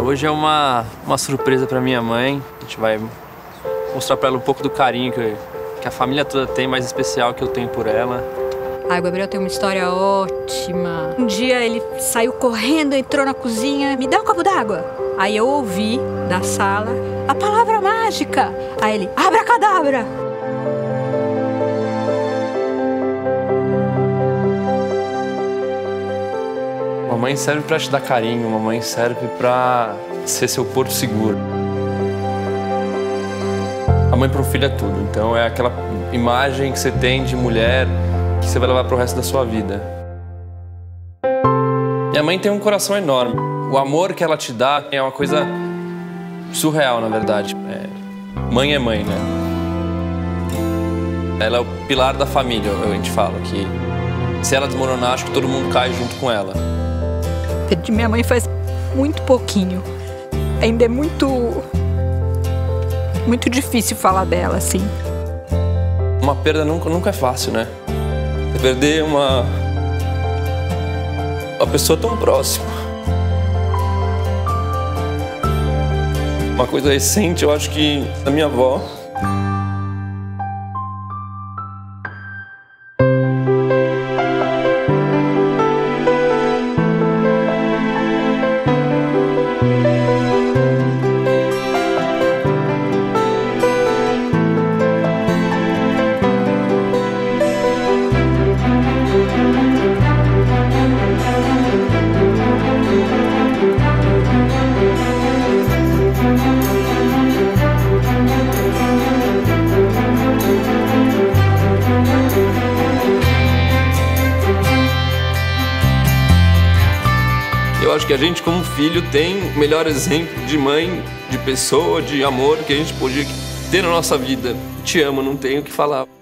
Hoje é uma surpresa para minha mãe. A gente vai mostrar para ela um pouco do carinho que a família toda tem, mais especial que eu tenho por ela. O Gabriel tem uma história ótima. Um dia ele saiu correndo, entrou na cozinha, me dá um copo d'água. Aí eu ouvi da sala a palavra mágica. Aí ele, abracadabra. Mamãe serve para te dar carinho, mamãe serve para ser seu porto seguro. A mãe para um filho é tudo, então é aquela imagem que você tem de mulher que você vai levar pro resto da sua vida. Minha mãe tem um coração enorme. O amor que ela te dá é uma coisa surreal, na verdade. Mãe é mãe, né? Ela é o pilar da família, a gente fala, que se ela desmoronar, acho que todo mundo cai junto com ela. De minha mãe faz muito pouquinho. Ainda é muito difícil falar dela, assim. Uma perda nunca é fácil, né? Perder uma pessoa tão próxima. Uma coisa recente, eu acho que da minha avó. Eu acho que a gente, como filho, tem o melhor exemplo de mãe, de pessoa, de amor que a gente podia ter na nossa vida. Te amo, não tenho o que falar.